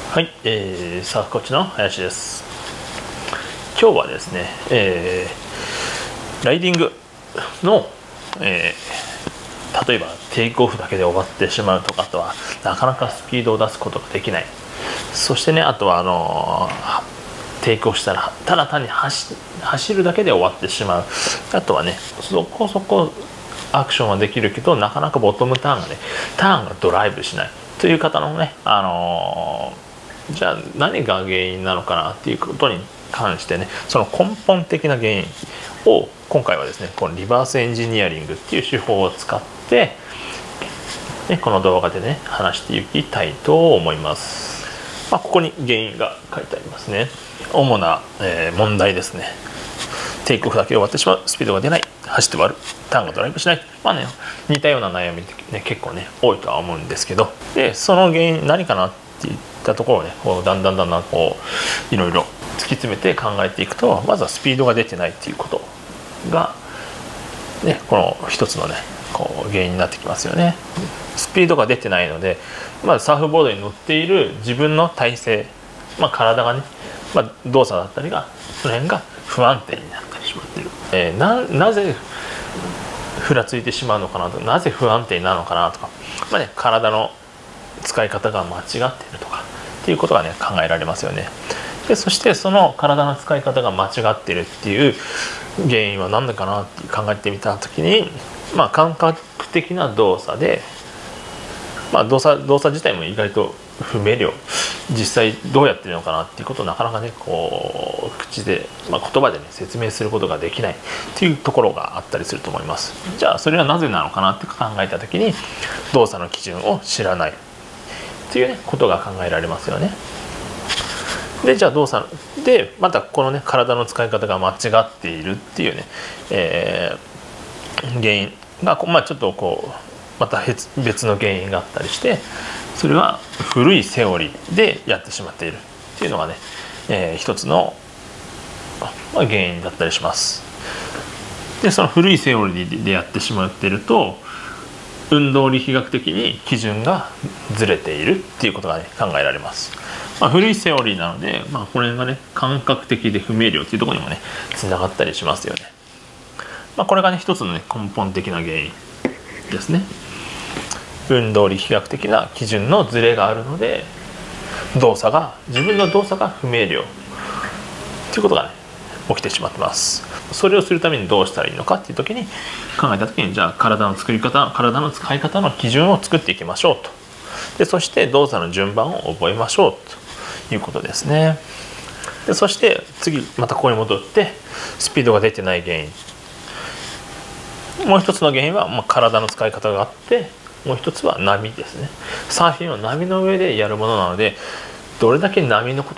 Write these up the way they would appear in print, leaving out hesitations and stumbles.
はい、サーフコーチの林です。今日はですね、ライディングの、例えばテイクオフだけで終わってしまうとか、あとはなかなかスピードを出すことができない、そしてね、あとはテイクオフしたらただ単に走るだけで終わってしまう、あとはね、そこそこアクションはできるけどなかなかボトムターンがドライブしないという方のね、じゃあ何が原因なのかなっていうことに関してね、その根本的な原因を今回はですね、このリバースエンジニアリングっていう手法を使って、ね、この動画でね話していきたいと思います。ここに原因が書いてありますね。主な、問題ですね。テイクオフだけで終わってしまう、スピードが出ない、走って終わる、ターンがドライブしない、似たような悩みって、ね、結構ね多いとは思うんですけど、でその原因何かなっていったところをね、こうだんだんこういろいろ突き詰めて考えていくと、まずはスピードが出てないっていうことが、ね、この一つのねこう原因になってきますよね。スピードが出てないので、まずサーフボードに乗っている自分の体勢、体がね、動作だったりがその辺が不安定になったりしまっている、なぜふらついてしまうのかなと、なぜ不安定なのかなとか、体の使い方が間違っているとかっていうことがね考えられますよね。でそしてその体の使い方が間違っているっていう原因は何だかなって考えてみた時に、感覚的な動作で、動作自体も意外と不明瞭、実際どうやってるのかなっていうことをなかなかねこう口で、言葉でね説明することができないっていうところがあったりすると思います。じゃあそれはなぜなのかなって考えた時に、動作の基準を知らないっていう、ことが考えられますよね。でじゃあ動作でまたこのね体の使い方が間違っているっていうね、原因がちょっとこうまた別の原因があったりして、それは古いセオリーでやってしまっているっていうのがね、一つの、原因だったりします。でその古いセオリーでやってしまっていると、運動力学的に基準がずれているっていうことがね考えられます。古いセオリーなので、これがね感覚的で不明瞭っていうところにもねつながったりしますよね。これがね一つのね根本的な原因ですね。運動力学的な基準のズレがあるので、自分の動作が不明瞭ということがね起きてしまってます。それをするためにどうしたらいいのかっていう時に考えた時に、じゃあ体の使い方の基準を作っていきましょうと。でそして動作の順番を覚えましょうということですね。でそして次またここに戻って、スピードが出てない原因、もう一つの原因は、体の使い方があって、もう一つは波ですね。サーフィンは波の上でやるものなので、どれだけ波がね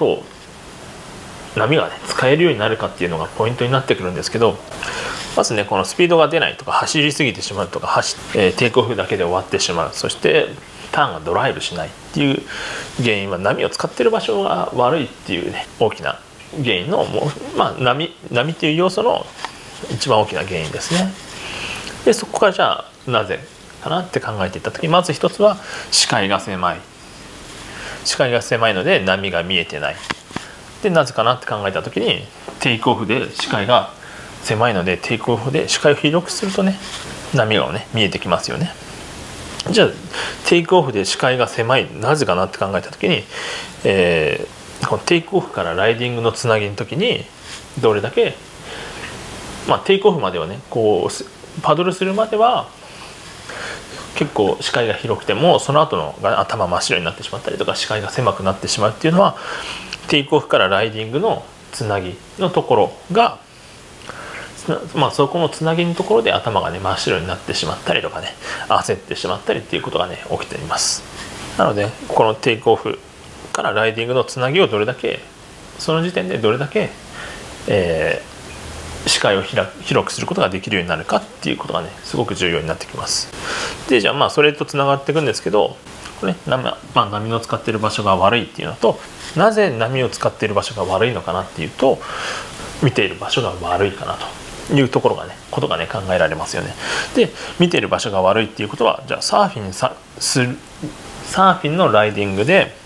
使えるようになるかっていうのがポイントになってくるんですけど、まずねこのスピードが出ないとか、走りすぎてしまうとか、テイクオフだけで終わってしまう、そしてターンがドライブしないっていう原因は、波を使ってる場所が悪いっていうね大きな原因の波っていう要素の一番大きな原因ですね。でそこからじゃあなぜかなって考えていった時、まず一つは視界が狭いので波が見えてない。でなぜかなって考えた時に、テイクオフで視界が狭いので、テイクオフで視界を広くするとね波がね見えてきますよね。じゃあテイクオフで視界が狭い、なぜかなって考えた時に、このテイクオフからライディングのつなぎの時にどれだけ、テイクオフまではねこうパドルするまでは結構視界が広くても、その後のが頭真っ白になってしまったりとか、視界が狭くなってしまうっていうのは、テイクオフからライディングのつなぎのところが、そこのつなぎのところで頭がね真っ白になってしまったりとかね、焦ってしまったりっていうことがね起きています。なのでこのテイクオフからライディングのつなぎをその時点でどれだけ、視界を広くすることができるようになるかっていうことがねすごく重要になってきます。でじゃあそれとつながっていくんですけど、これ、波を使っている場所が悪いっていうのと、なぜ波を使っている場所が悪いのかなっていうと、見ている場所が悪いかなということがね考えられますよね。で見ている場所が悪いっていうことは、じゃあサーフィンのライディングで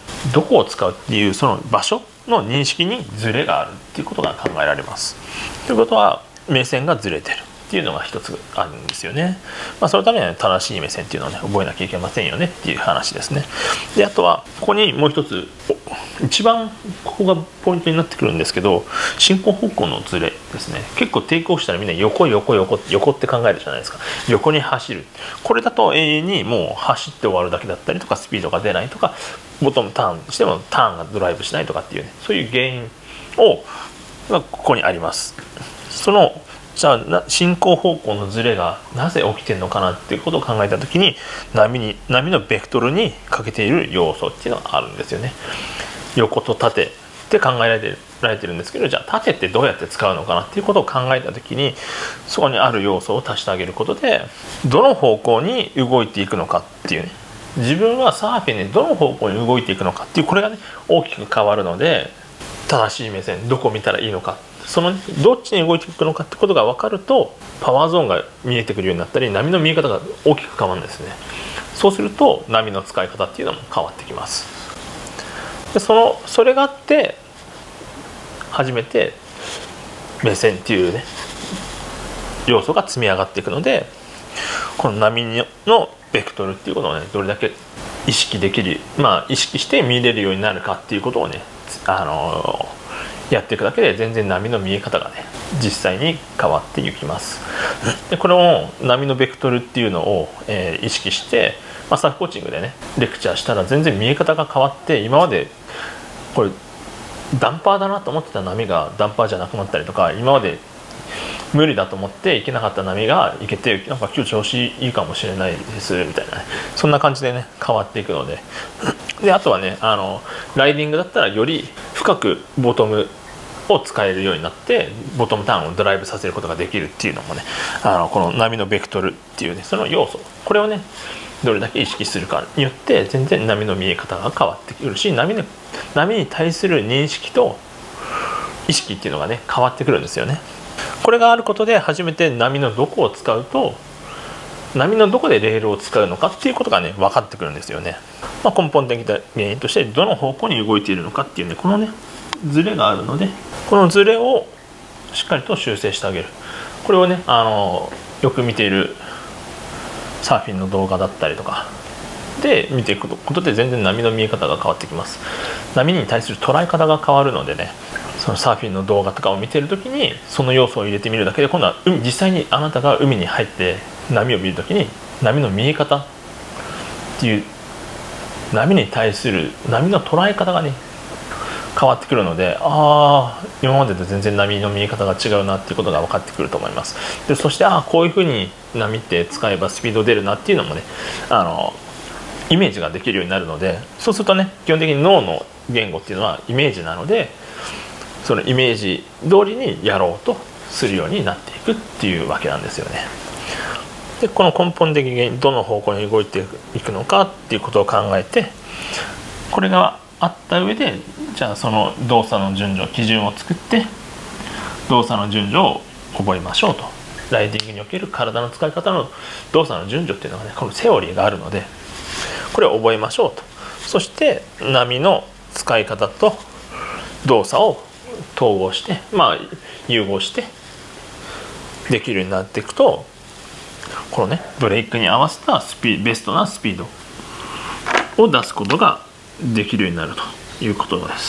どこを使うっていうその場所の認識にズレがあるっていうことが考えられます。ということは目線がずれてるっていうのが一つあるんですよね。そのためには正しい目線っていうのをね覚えなきゃいけませんよねっていう話ですね。であとはここにもう一つ一番ここがポイントになってくるんですけど、進行方向のズレですね。結構テイクオフしたらみんな横って考えるじゃないですか。横に走る、これだと永遠にもう走って終わるだけだったりとか、スピードが出ないとか、ボトムターンしてもターンがドライブしないとかっていうね、そういう原因がここにあります。じゃあ進行方向のズレがなぜ起きてるのかなっていうことを考えた時に、波のベクトルに欠けている要素っていうのがあるんですよね。横と縦って考えられてるんですけど、じゃあ縦ってどうやって使うのかなっていうことを考えた時に、そこにある要素を足してあげることでどの方向に動いていくのかっていうね、自分はサーフィンでどの方向に動いていくのかっていうこれがね大きく変わるので、正しい目線どこを見たらいいのか、そのどっちに動いていくのかってことが分かるとパワーゾーンが見えてくるようになったり、波の見え方が大きく変わるんですね。そうすると波の使い方っていうのも変わってきます。でそれがあって初めて目線っていうね要素が積み上がっていくので、この波のベクトルっていうことをねどれだけ意識できる、意識して見れるようになるかっていうことをねやっていくだけで全然波の見え方がね実際に変わっていきます。でこれを波のベクトルっていうのを、意識して、サーフコーチングでねレクチャーしたら全然見え方が変わって、今までこれダンパーだなと思ってた波がダンパーじゃなくなったりとか、今まで無理だと思って行けなかった波が行けて、なんか今日調子いいかもしれないですみたいな、ね、そんな感じでね変わっていくので、あとはねライディングだったらより深くボトムを使えるようになって、ボトムターンをドライブさせることができるっていうのもねこの波のベクトルっていうねその要素、これをねどれだけ意識するかによって全然波の見え方が変わってくるし、波に対する認識と意識っていうのがね変わってくるんですよね。これがあることで初めて波のどこを使うと、波のどこでレールを使うのかっていうことがね分かってくるんですよね。根本的な原因としてどの方向に動いているのかっていうね、このねズレがあるので、このズレをしっかりと修正してあげる。これをねよく見ているサーフィンの動画だったりとかで見ていくことで全然波の見え方が変わってきます。波に対する捉え方が変わるのでね、そのサーフィンの動画とかを見てる時にその要素を入れてみるだけで、今度は実際にあなたが海に入って波を見る時に波の見え方っていう、波に対する波の捉え方がね変わってくるので、今までと全然波の見え方が違うなっていうことが分かってくると思います。でそしてこういうふうに波って使えばスピード出るなっていうのもねイメージができるようになるので、そうするとね基本的に脳の言語っていうのはイメージなので、そのイメージ通りにやろうとするようになっていくっていうわけなんですよね。でこの根本的にどの方向に動いていくのかっていうことを考えて、これがあった上で、じゃあその動作の順序基準を作って動作の順序を覚えましょうと。ライディングにおける体の使い方の動作の順序っていうのがねこのセオリーがあるので、これを覚えましょうと。そして波の使い方と動作を統合して融合してできるようになっていくと、このねブレイクに合わせたベストなスピードを出すことができるようになるということです。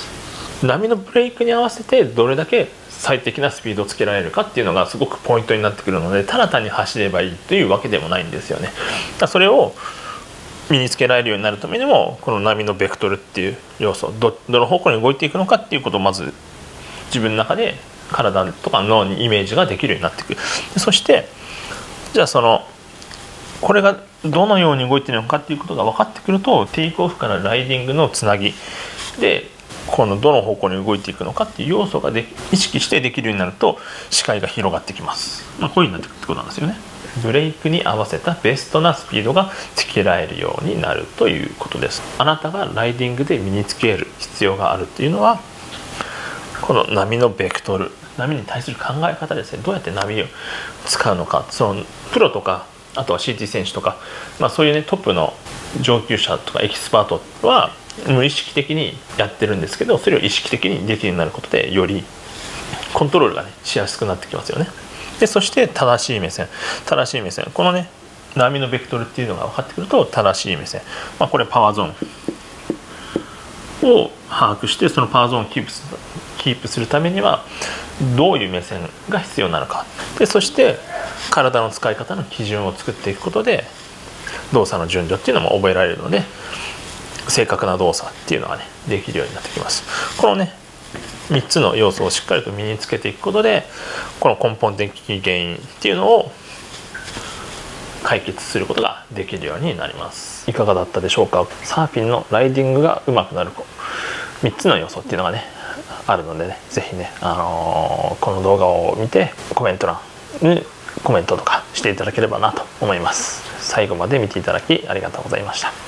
波のブレイクに合わせてどれだけ最適なスピードをつけられるかっていうのがすごくポイントになってくるので、ただ単に走ればいいというわけでもないんですよね。それを身につけられるようになるためにも、この波のベクトルっていう要素、どの方向に動いていくのかっていうことをまず自分の中で体とか脳にイメージができるようになってくる。そしてじゃあこれがどのように動いているのかっていうことが分かってくると、テイクオフからライディングのつなぎでこのどの方向に動いていくのかっていう要素が意識してできるようになると視界が広がってきます。こういうふうになってくるってことなんですよね。ブレイクに合わせたベストなスピードがつけられるようになるということです。あなたがライディングで身につける必要があるっていうのは、この波のベクトル、波に対する考え方ですね。どうやって波を使うのか、そのプロとかあとは CT 選手とか、そういうねトップの上級者とかエキスパートは無意識的にやってるんですけど、それを意識的にできるようになることでよりコントロールがねしやすくなってきますよね。でそして正しい目線、このね波のベクトルっていうのが分かってくると正しい目線、これパワーゾーンを把握して、そのパワーゾーンをキープするためにはどういう目線が必要なのか、でそして体の使い方の基準を作っていくことで動作の順序っていうのも覚えられるので、正確な動作っていうのがねできるようになってきます。このね3つの要素をしっかりと身につけていくことで、この根本的原因っていうのを解決することができるようになります。いかがだったでしょうか。サーフィンのライディングが上手くなる3つの要素っていうのがねあるのでね、是非ね、この動画を見てコメント欄にコメントとかしていただければなと思います。最後まで見ていただきありがとうございました。